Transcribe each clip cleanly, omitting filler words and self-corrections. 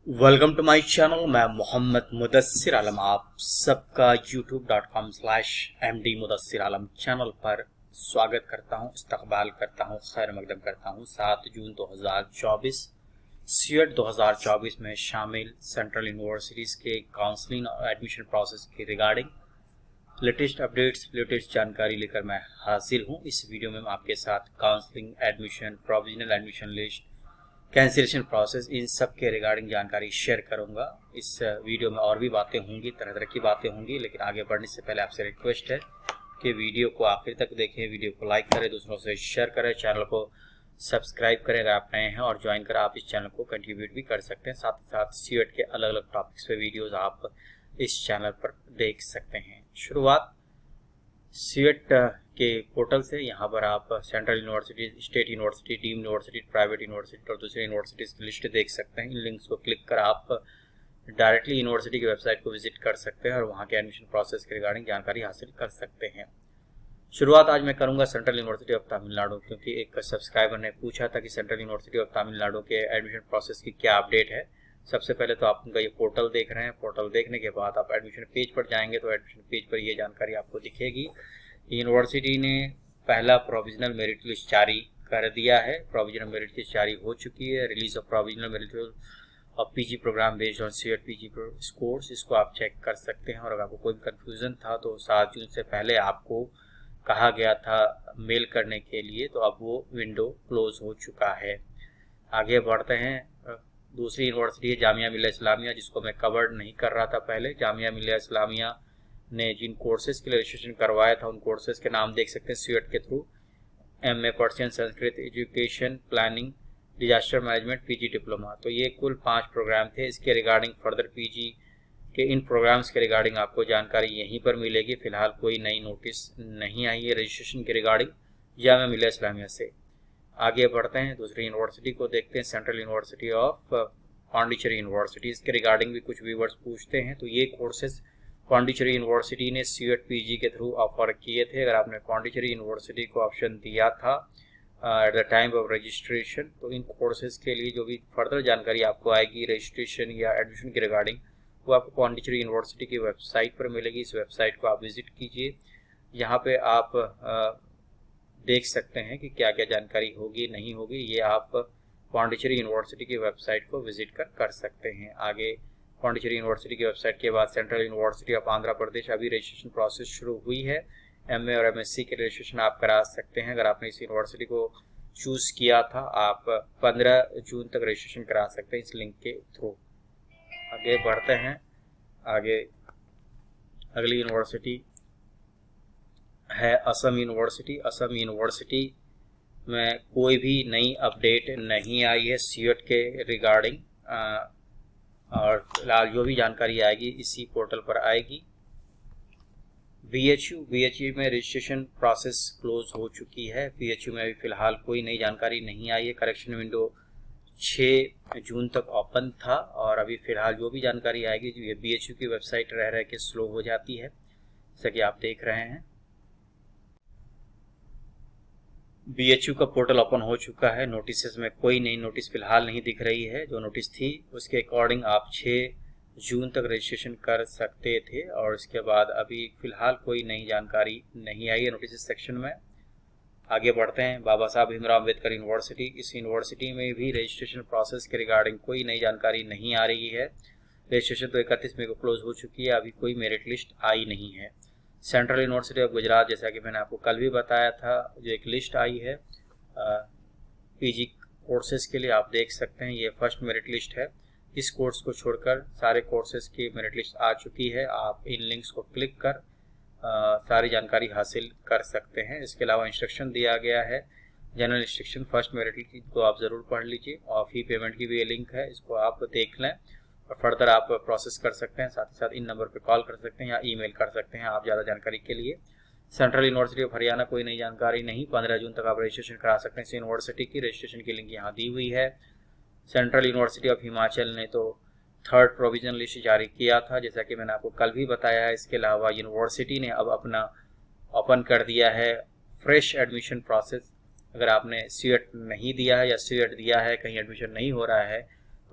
Welcome to my channel. मैं मोहम्मद मुदस्सिर आलम आप सबका youtube.com/md मुदस्सिर आलम चैनल पर स्वागत करता हूं, इस्तकबाल करता हूं, खैर मकदम करता हूं। 7 जून 2024 सीएट 2024 में शामिल सेंट्रल यूनिवर्सिटीज़ के काउंसलिंग और एडमिशन प्रोसेस के रिगार्डिंग लेटेस्ट अपडेट्स, लेटेस्ट जानकारी लेकर मैं हाजिर हूं। इस वीडियो में मैं आपके साथ counselling, admission, provisional admission list, cancellation process, इन सब के रिगार्डिंग जानकारी शेयर करूंगा। इस वीडियो में और भी बातें होंगी, तरह तरह की बातें होंगी, लेकिन आगे बढ़ने से पहले आपसे रिक्वेस्ट है कि वीडियो को आखिर तक देखें, वीडियो को लाइक करें, दूसरों से शेयर करें, चैनल को सब्सक्राइब करें अगर आप नए हैं, और ज्वाइन कर आप इस चैनल को कंट्रीब्यूट भी कर सकते हैं। साथ ही साथ सीएट के अलग अलग टॉपिक्स पे वीडियोज आप इस चैनल पर देख सकते हैं। शुरुआत सीएट के पोर्टल से। यहाँ पर आप central university, state university, deemed university, private university और दूसरी यूनिवर्सिटीज़ की लिस्ट देख सकते हैं। इन लिंक्स को क्लिक कर आप डायरेक्टली यूनिवर्सिटी की वेबसाइट को विजिट कर सकते हैं और वहाँ के एडमिशन प्रोसेस के रिगार्डिंग जानकारी हासिल कर सकते हैं। शुरुआत आज मैं करूँगा सेंट्रल यूनिवर्सिटी ऑफ तमिलनाडु, क्योंकि एक सब्सक्राइबर ने पूछा था कि सेंट्रल यूनिवर्सिटी ऑफ तमिलनाडु के एडमिशन प्रोसेस की क्या अपडेट है। सबसे पहले तो आप उनका ये पोर्टल देख रहे हैं। पोर्टल देखने के बाद आप एडमिशन पेज पर जाएंगे तो एडमिशन पेज पर ये जानकारी आपको दिखेगी। यूनिवर्सिटी ने पहला प्रोविजनल मेरिट लिस्ट जारी कर दिया है। प्रोविजनल मेरिट लिस्ट जारी हो चुकी है। Release of provisional merit of PG programme based on CUET PG scores, इसको आप चेक कर सकते हैं। और अगर आपको कोई कंफ्यूजन था तो 7 जून से पहले आपको कहा गया था मेल करने के लिए, तो अब वो विंडो क्लोज हो चुका है। आगे बढ़ते हैं। दूसरी यूनिवर्सिटी है जामिया मिल्लिया इस्लामिया, जिसको मैं कवर नहीं कर रहा था पहले। जामिया मिल्लिया इस्लामिया ने जिन कोर्सेज के लिए रजिस्ट्रेशन करवाया था उन कोर्सेज के नाम देख सकते हैं सीएट के through. MA Persian Sanskrit education, planning, disaster management, PG diploma. तो ये कुल 5 प्रोग्राम थे। इसके रिगार्डिंग फर्दर पीजी के इन प्रोग्राम्स के रिगार्डिंग आपको जानकारी यहीं पर मिलेगी। फिलहाल कोई नई नोटिस नहीं आई है रजिस्ट्रेशन के रिगार्डिंग जामिया मिल्लिया इस्लामिया से। आगे बढ़ते हैं, दूसरी यूनिवर्सिटी को देखते हैं, central university of Pondicherry university. इसके रिगार्डिंग भी कुछ व्यूवर्स पूछते हैं। तो ये कोर्सेज पांडिचेरी यूनिवर्सिटी ने सीएट पीजी के थ्रू ऑफर किए थे। अगर आपने पांडिचेरी यूनिवर्सिटी को ऑप्शन दिया था at the time of registration, तो इन कोर्सेज के लिए जो भी फर्दर जानकारी आपको आएगी रजिस्ट्रेशन या एडमिशन के रिगार्डिंग, वो आपको पांडिचेरी यूनिवर्सिटी की वेबसाइट पर मिलेगी। इस वेबसाइट को आप विजिट कीजिए। यहाँ पे आप देख सकते हैं कि क्या क्या जानकारी होगी, नहीं होगी। ये आप पांडिचेरी यूनिवर्सिटी की वेबसाइट को विजिट कर सकते हैं। आगे पांडिचेरी यूनिवर्सिटी की वेबसाइट के बाद central university of Andhra Pradesh, अभी रजिस्ट्रेशन प्रोसेस शुरू हुई है। एमए और एमएससी के रजिस्ट्रेशन आप करा सकते हैं। अगर आपने इस यूनिवर्सिटी को चूज किया था, आप 15 जून तक रजिस्ट्रेशन करा सकते हैं इस लिंक के थ्रू। आगे बढ़ते हैं। आगे अगली यूनिवर्सिटी है असम यूनिवर्सिटी। असम यूनिवर्सिटी में कोई भी नई अपडेट नहीं आई है सीएट के रिगार्डिंग, और फिलहाल जो भी जानकारी आएगी इसी पोर्टल पर आएगी। बीएचयू में रजिस्ट्रेशन प्रोसेस क्लोज हो चुकी है। बीएचयू में अभी फिलहाल कोई नई जानकारी नहीं आई है। करेक्शन विंडो 6 जून तक ओपन था, और अभी फिलहाल जो भी जानकारी आएगी, ये बीएचयू की वेबसाइट रह के स्लो हो जाती है, जैसा कि आप देख रहे हैं। बीएचयू का पोर्टल ओपन हो चुका है। नोटिस में कोई नई नोटिस फिलहाल नहीं दिख रही है। जो नोटिस थी उसके अकॉर्डिंग आप 6 जून तक रजिस्ट्रेशन कर सकते थे, और इसके बाद अभी फिलहाल कोई नई जानकारी नहीं आई है नोटिस सेक्शन में। आगे बढ़ते हैं। बाबा साहब भीमराव अम्बेडकर यूनिवर्सिटी। इस यूनिवर्सिटी में भी रजिस्ट्रेशन प्रोसेस के रिगार्डिंग कोई नई जानकारी नहीं आ रही है। रजिस्ट्रेशन तो 31 मई को क्लोज हो चुकी है, अभी कोई मेरिट लिस्ट आई नहीं है। सेंट्रल यूनिवर्सिटी ऑफ गुजरात, जैसा कि मैंने आपको कल भी बताया था, जो एक लिस्ट आई है पीजी कोर्सेज के लिए, आप देख सकते हैं ये फर्स्ट मेरिट लिस्ट है। इस कोर्स को छोड़कर सारे कोर्सेज की मेरिट लिस्ट आ चुकी है। आप इन लिंक्स को क्लिक कर सारी जानकारी हासिल कर सकते हैं। इसके अलावा इंस्ट्रक्शन दिया गया है, general instruction first merit list को आप ज़रूर पढ़ लीजिए, और फी पेमेंट की भी ये लिंक है, इसको आप देख लें और फर्दर आप प्रोसेस कर सकते हैं। साथ ही साथ इन नंबर पर कॉल कर सकते हैं या ईमेल कर सकते हैं आप ज़्यादा जानकारी के लिए। सेंट्रल यूनिवर्सिटी ऑफ हरियाणा कोई नई जानकारी नहीं। 15 जून तक आप रजिस्ट्रेशन करा सकते हैं इस यूनिवर्सिटी की। रजिस्ट्रेशन की लिंक यहाँ दी हुई है। सेंट्रल यूनिवर्सिटी ऑफ हिमाचल ने तो 3rd प्रोविजनल लिस्ट जारी किया था, जैसा कि मैंने आपको कल भी बताया है। इसके अलावा यूनिवर्सिटी ने अब अपना ओपन कर दिया है फ्रेश एडमिशन प्रोसेस। अगर आपने सीएट नहीं दिया है या सीएट दिया है, कहीं एडमिशन नहीं हो रहा है,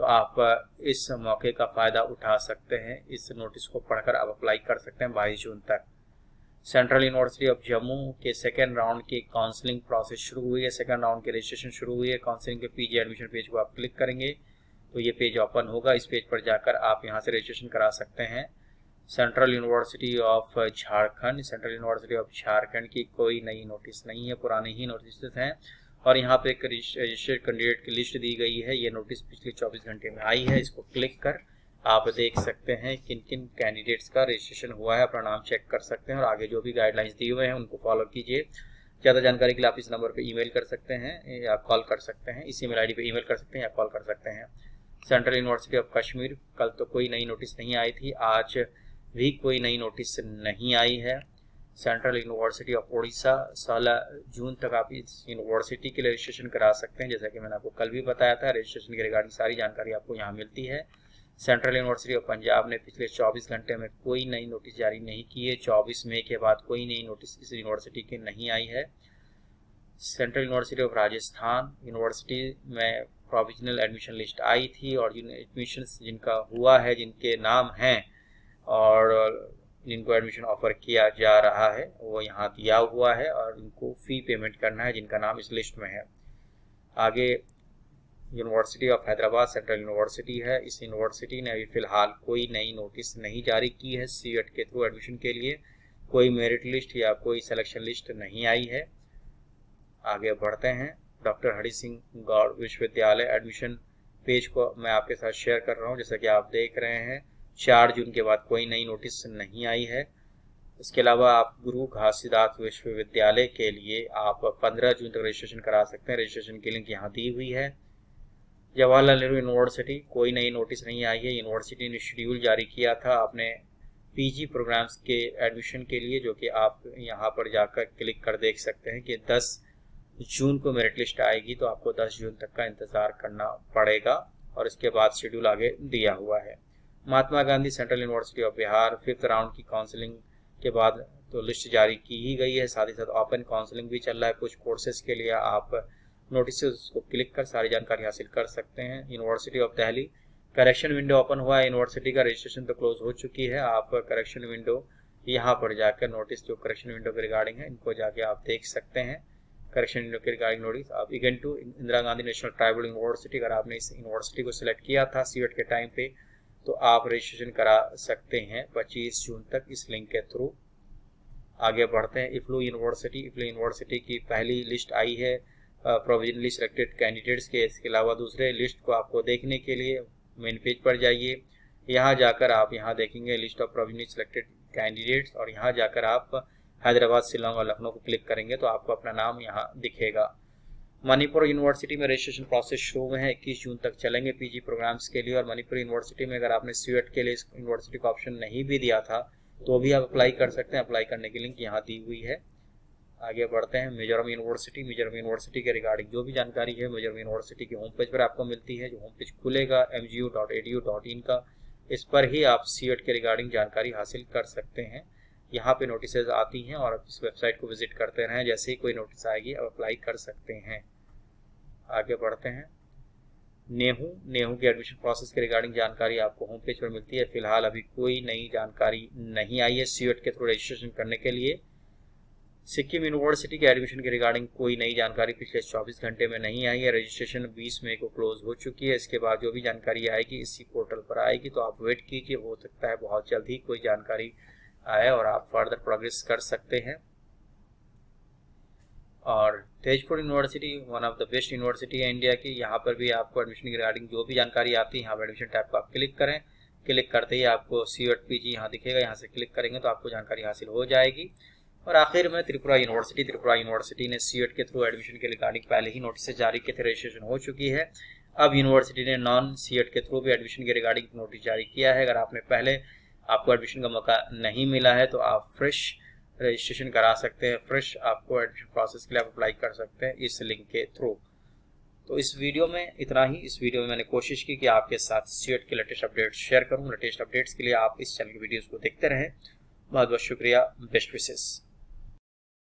तो आप इस मौके का फ़ायदा उठा सकते हैं। इस नोटिस को पढ़कर आप अप्लाई कर सकते हैं 22 जून तक। सेंट्रल यूनिवर्सिटी ऑफ जम्मू के सेकेंड राउंड की काउंसलिंग प्रोसेस शुरू हुई है। सेकेंड राउंड की रजिस्ट्रेशन शुरू हुई है। काउंसलिंग के पीजी एडमिशन पेज को आप क्लिक करेंगे तो ये पेज ओपन होगा। इस पेज पर जाकर आप यहाँ से रजिस्ट्रेशन करा सकते हैं। Central university of Jharkhand, central university of Jharkhand की कोई नई नोटिस नहीं है, पुराने ही नोटिस हैं। और यहाँ पे एक रजिस्टर्ड कैंडिडेट की लिस्ट दी गई है। ये नोटिस पिछले 24 घंटे में आई है। इसको क्लिक कर आप देख सकते हैं किन किन कैंडिडेट्स का रजिस्ट्रेशन हुआ है, अपना नाम चेक कर सकते हैं और आगे जो भी गाइडलाइंस दिए हुए हैं उनको फॉलो कीजिए। ज़्यादा जानकारी के लिए आप इस नंबर पे ईमेल कर सकते हैं या कॉल कर सकते हैं। इस ईमेल आईडी पे ईमेल कर सकते हैं या कॉल कर सकते हैं। सेंट्रल यूनिवर्सिटी ऑफ कश्मीर, कल तो कोई नई नोटिस नहीं आई थी, आज भी कोई नई नोटिस नहीं आई है। Central university of Orissa, 16 June तक आप इस यूनिवर्सिटी के लिए रजिस्ट्रेशन करा सकते हैं। जैसा कि मैंने आपको कल भी बताया था, रजिस्ट्रेशन के रिगार्डिंग सारी जानकारी आपको यहाँ मिलती है। सेंट्रल यूनिवर्सिटी ऑफ पंजाब ने पिछले 24 घंटे में कोई नई नोटिस जारी नहीं की है। 24 मई के बाद कोई नई नोटिस इस यूनिवर्सिटी की नहीं आई है। Central university of Rajasthan university में प्रोविजनल एडमिशन लिस्ट आई थी और जिन एडमिशन जिनका हुआ है, जिनके नाम हैं और जिनको एडमिशन ऑफर किया जा रहा है वो यहाँ दिया हुआ है और उनको फ़ी पेमेंट करना है जिनका नाम इस लिस्ट में है। आगे university of Hyderabad central university है। इस यूनिवर्सिटी ने अभी फ़िलहाल कोई नई नोटिस नहीं जारी की है। सीएट के थ्रू एडमिशन के लिए कोई मेरिट लिस्ट या कोई सिलेक्शन लिस्ट नहीं आई है। आगे बढ़ते हैं। डॉक्टर हरि सिंह गौड़ विश्वविद्यालय एडमिशन पेज को मैं आपके साथ शेयर कर रहा हूँ। जैसा कि आप देख रहे हैं 4 जून के बाद कोई नई नोटिस नहीं आई है। इसके अलावा आप गुरु घासीदास विश्वविद्यालय के लिए आप 15 जून तक रजिस्ट्रेशन करा सकते हैं। रजिस्ट्रेशन की लिंक यहाँ दी हुई है। जवाहरलाल नेहरू यूनिवर्सिटी, कोई नई नोटिस नहीं आई है। यूनिवर्सिटी ने शेड्यूल जारी किया था अपने पीजी प्रोग्राम्स के एडमिशन के लिए, जो कि आप यहाँ पर जाकर क्लिक कर देख सकते हैं कि 10 जून को मेरिट लिस्ट आएगी, तो आपको 10 जून तक का इंतज़ार करना पड़ेगा और इसके बाद शेड्यूल आगे दिया हुआ है। Mahatma Gandhi central university of Bihar, 5th round की काउंसलिंग के बाद तो लिस्ट जारी की ही गई है। साथ ही साथ ओपन काउंसलिंग भी चल रहा है। कुछ कोर्सेज के लिए आप नोटिस को क्लिक कर सारी जानकारी हासिल कर सकते हैं। University of Delhi, correction window open हुआ है। यूनिवर्सिटी का रजिस्ट्रेशन तो क्लोज हो चुकी है। आप करेक्शन विंडो यहाँ पर जाकर नोटिस जो करेक्शन विंडो के रिगार्डिंग है इनको जाके आप देख सकते हैं। करेक्शन विंडो के रिगार्डिंग नोटिस आप इगन टू Indira Gandhi national tribal university, अगर आपने इस यूनिवर्सिटी को सिलेक्ट किया था सीएट के टाइम पे, तो आप रजिस्ट्रेशन करा सकते हैं 25 जून तक इस लिंक के थ्रू। आगे बढ़ते हैं। इफ्लू यूनिवर्सिटी की पहली लिस्ट आई है प्रोविजनली सिलेक्टेड कैंडिडेट्स के। इसके अलावा दूसरे लिस्ट को आपको देखने के लिए मेन पेज पर जाइए। यहाँ जाकर आप यहाँ देखेंगे list of provisionally selected candidates और यहाँ जाकर आप हैदराबाद, शिलोंग और लखनऊ को क्लिक करेंगे तो आपको अपना नाम यहाँ दिखेगा। मणिपुर यूनिवर्सिटी में रजिस्ट्रेशन प्रोसेस शुरू हुए हैं। 21 जून तक चलेंगे पीजी प्रोग्राम्स के लिए। और मणिपुर यूनिवर्सिटी में अगर आपने सीएट के लिए इस यूनिवर्सिटी को ऑप्शन नहीं भी दिया था तो भी आप अप्लाई कर सकते हैं। अप्लाई करने की लिंक यहाँ दी हुई है। आगे बढ़ते हैं। मिजोरम यूनिवर्सिटी के रिगार्डिंग जो भी जानकारी है मिजोरम यूनिवर्सिटी की होम पेज पर आपको मिलती है। जो होम पेज खुलेगा mgu.edu.in का, इस पर ही आप सीएट के रिगार्डिंग जानकारी हासिल कर सकते हैं। यहाँ पे नोटिसेज आती हैं और आप इस वेबसाइट को विजिट करते रहें। जैसे ही कोई नोटिस आएगी आप अप्लाई कर सकते हैं। आगे बढ़ते हैं। नेहू की एडमिशन प्रोसेस के रिगार्डिंग जानकारी आपको होम पेज पर मिलती है। फिलहाल अभी कोई नई जानकारी नहीं आई है सीएट के थ्रू रजिस्ट्रेशन करने के लिए। सिक्किम यूनिवर्सिटी के एडमिशन के रिगार्डिंग कोई नई जानकारी पिछले 24 घंटे में नहीं आई है। रजिस्ट्रेशन 20 मई को क्लोज हो चुकी है। इसके बाद जो भी जानकारी आएगी इसी पोर्टल पर आएगी, तो आप वेट कीजिए। हो सकता है बहुत जल्द ही कोई जानकारी आए और आप फर्दर प्रोग्रेस कर सकते हैं। और Tezpur university one of the best university है इंडिया की। यहाँ पर भी आपको एडमिशन के रिगार्डिंग जो भी जानकारी आती है यहाँ पर एडमिशन टैब को आप क्लिक करें। क्लिक करते ही आपको सीएट पीजी यहाँ दिखेगा। यहाँ से क्लिक करेंगे तो आपको जानकारी हासिल हो जाएगी। और आखिर में त्रिपुरा यूनिवर्सिटी ने सीएट के थ्रू एडमिशन के रिगार्डिंग पहले ही नोटिस जारी किए थे। रजिस्ट्रेशन हो चुकी है। अब यूनिवर्सिटी ने नॉन सीएट के थ्रू भी एडमिशन के रिगार्डिंग नोटिस जारी किया है। अगर आपने पहले आपको एडमिशन का मौका नहीं मिला है तो आप फ्रेश रजिस्ट्रेशन करा सकते हैं। फ्रेश आपको एडमिशन प्रोसेस के लिए आप अप्लाई कर सकते हैं इस लिंक के थ्रू। तो इस वीडियो में इतना ही। इस वीडियो में मैंने कोशिश की कि आपके साथ सीएट के लेटेस्ट अपडेट्स शेयर करूं। लेटेस्ट अपडेट्स के लिए आप इस चैनल की वीडियोस को देखते रहें। बहुत बहुत शुक्रिया। Best wishes.